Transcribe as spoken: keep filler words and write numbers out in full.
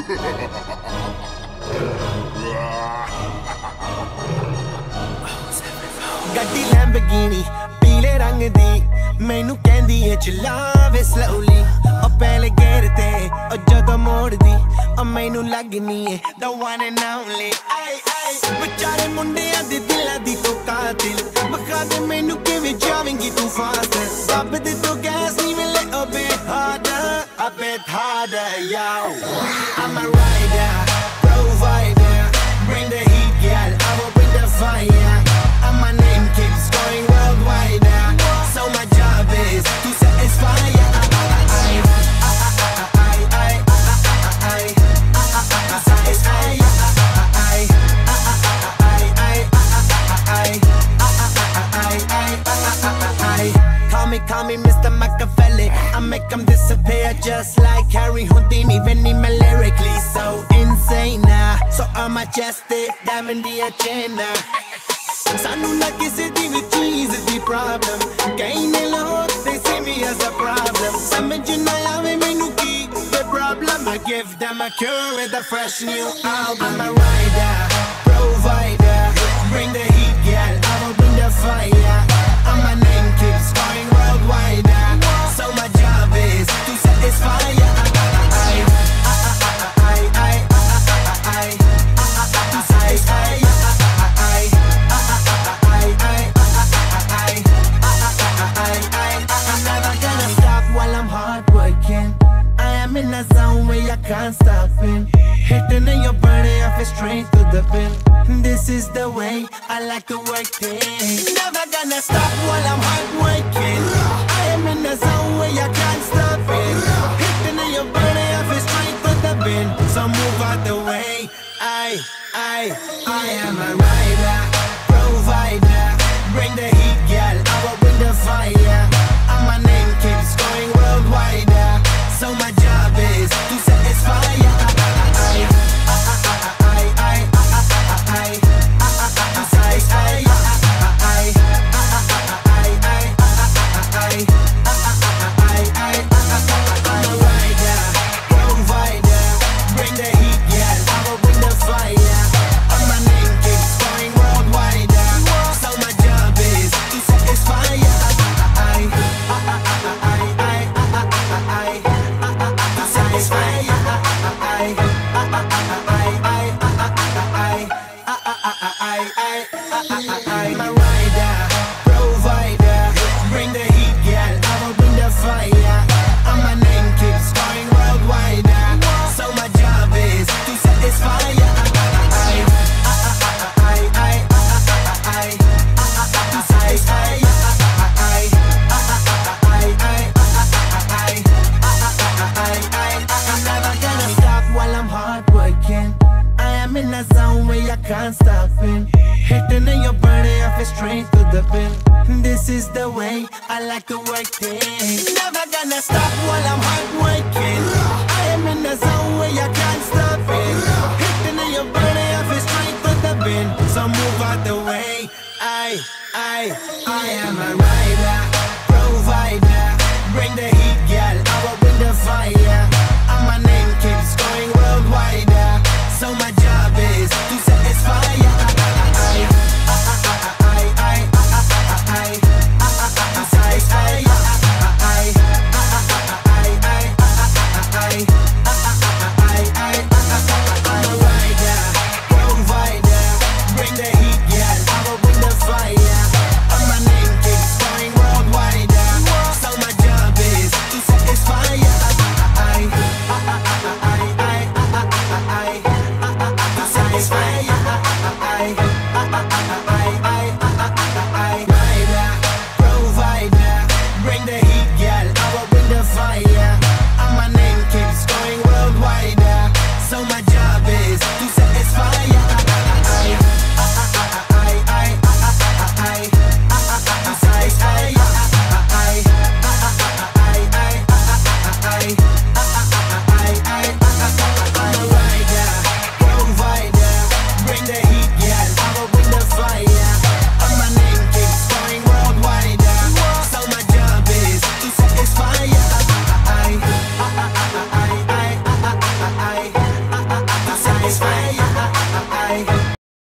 ਗੱਡੀ ਲੈਂਬਰਗਿਨੀ ਪੀਲੇ ਰੰਗ ਦੀ ਮੈਨੂੰ ਕਹਿੰਦੀ ਏ ਚਲਾਵੇ slowly ਉਹ ਪਹਿਲੇ ਗੇਰ ਤੇ ਉਹ ਜਦੋਂ ਮੋੜਦੀ ਉਹ ਮੈਨੂੰ ਲੱਗਨੀ ਏ the one and only ਆਏ ਆਏ ਵਿਚਾਰੇ ਮੁੰਡਿਆਂ ਦੇ ਦਿਲਾਂ ਦੀ ਤੂੰ ਕਾਤਿਲ ਬਖਾ ਦੇ ਮੈਨੂੰ ਕਿਵੇਂ ਜਾਵੇਂਗੀ ਤੂੰ ਫਾਸਟ ਰੱਬ ਦੇ ਤੋਂ ਗੈਸ ਨਹੀਂ ਮਿਲੇ a bit harder a bit harder yo I'm a rider provider bring the heat girl I will bring the fire and my name keeps going worldwide so my job is to satisfy Call me, call me Mister Machiavelli I make them disappear just like Harry Houdini Veni me lyrically so insane now So I'm majestic, diamond the agenda Sanu na kisi di vi cheese di problem Kahin ne lahor, they see me as a problem Samajh na aave mainu ki the problem I give them a cure with a fresh new album I'm a rider, provider Bring the heat, girl, I will bring the fire And my name keeps going worldwide So my job is to satisfy ya in a zone where I can't stop in Hitting in your body, I feel straight to the pin This is the way I like to work things Never gonna stop while I'm hard working I am in a zone where I can't stop it Hitting in your body, I feel straight to the pin So move out the way I, I, I am a rider, provider Bring the heat, girl, I will bring the fire And my name keeps going worldwide So my job is to satisfy ya. I'm a rider, provider Bring the heat, girl, I will bring the fire And my name keeps going worldwide So my job is to satisfy ya in a zone where I can't stop in Hitting in your body, I feel straight to the pin This is the way I like to work things Never gonna stop while I'm hard working I am in a zone where I can't stop it Hitting in your body, I feel straight to the pin So move out the way I, I, I am a rider, provider Bring the heat, girl, I will bring the fire And my name keeps going worldwide So my job is to satisfy ya. I'm a rider, provider, bring the heat, girl, I will bring the fire. And my name keeps going worldwide. satisfy your